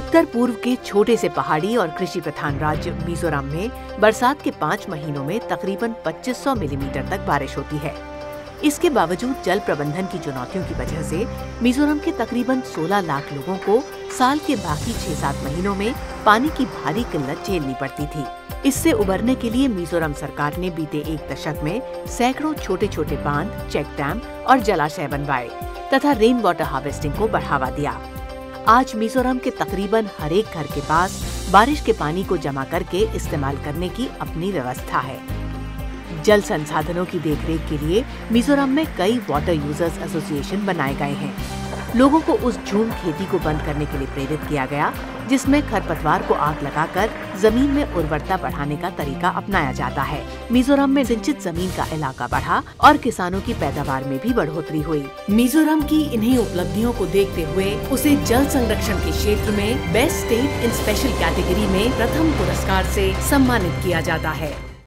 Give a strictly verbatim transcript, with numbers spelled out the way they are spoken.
उत्तर पूर्व के छोटे से पहाड़ी और कृषि प्रधान राज्य मिजोरम में बरसात के पाँच महीनों में तकरीबन पच्चीस सौ मिलीमीटर तक बारिश होती है। इसके बावजूद जल प्रबंधन की चुनौतियों की वजह से मिजोरम के तकरीबन सोलह लाख लोगों को साल के बाकी छह सात महीनों में पानी की भारी किल्लत झेलनी पड़ती थी। इससे उबरने के लिए मिजोरम सरकार ने बीते एक दशक में सैकड़ों छोटे छोटे बांध, चेक डैम और जलाशय बनवाए तथा रेन वाटर हार्वेस्टिंग को बढ़ावा दिया। आज मिजोरम के तकरीबन हर एक घर के पास बारिश के पानी को जमा करके इस्तेमाल करने की अपनी व्यवस्था है। जल संसाधनों की देखरेख के लिए मिजोरम में कई वाटर यूजर्स एसोसिएशन बनाए गए हैं। लोगों को उस झूम खेती को बंद करने के लिए प्रेरित किया गया जिसमें खरपतवार को आग लगाकर जमीन में उर्वरता बढ़ाने का तरीका अपनाया जाता है। मिजोरम में सिंचित जमीन का इलाका बढ़ा और किसानों की पैदावार में भी बढ़ोतरी हुई। मिजोरम की इन्हीं उपलब्धियों को देखते हुए उसे जल संरक्षण के क्षेत्र में best state in special category में प्रथम पुरस्कार से सम्मानित किया जाता है।